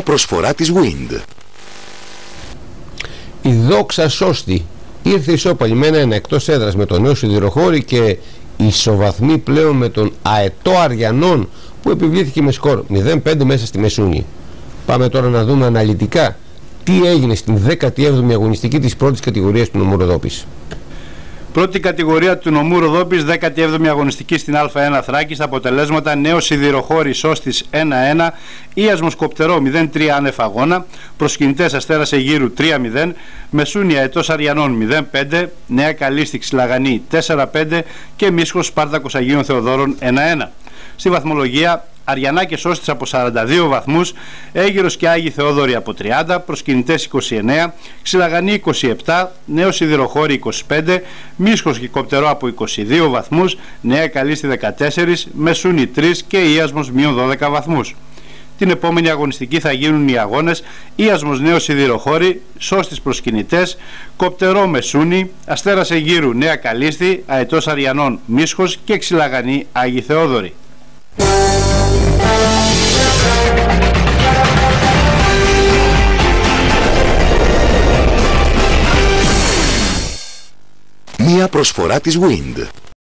προσφορά της Wind. Η Δόξα Σώστη ήρθε ισόπαλη με 1-1 εκτός έδρας με τον Νέο Σιδηροχώρη και ισοβαθμεί πλέον με τον Αετό Αριανών που επιβλήθηκε με σκορ 0-5 μέσα στη Μεσούνη. Πάμε τώρα να δούμε αναλυτικά τι έγινε στην 17η αγωνιστική της πρώτης κατηγορίας του νομού Ροδόπης. Πρώτη κατηγορία του νομού Ροδόπης, 17η αγωνιστική στην Α1 Θράκης. Αποτελέσματα: Νέο Σιδηροχώρη Σώστης 1-1, Ίασμος Κοπτερό 0-3 άνευ αγώνα, Προσκυνητές Αστέρας Αιγύρου 3-0, Μεσούνια Αετός Αριανών 0-5, Νέα Καλίστη Ξυλαγανή 4-5 και Μίσχος Σπάρτακος Αγίων Θεοδόρων 1-1. Στη βαθμολογία, Αριανά και Σώστης από 42 βαθμούς, Αίγυρος και Άγιοι Θεόδωροι από 30, Προσκυνητές 29, Ξυλαγανή 27, Νέο Σιδηροχώρη 25, Μίσχος και Κοπτερό από 22 βαθμούς, Νέα Καλίστη 14, Μεσούνη 3 και Ίασμος μείον 12 βαθμούς. Την επόμενη αγωνιστική θα γίνουν οι αγώνες Ίασμος Νέο Σιδηροχώρη, Σώστης Προσκυνητές, Κοπτερό Μεσούνη, Αστέρας Αιγύρου Νέα Καλίστη, Αετός Αριανών Μίσχος και Ξυλαγανή Άγιοι Θεόδωροι. Μία προσφορά της Wind.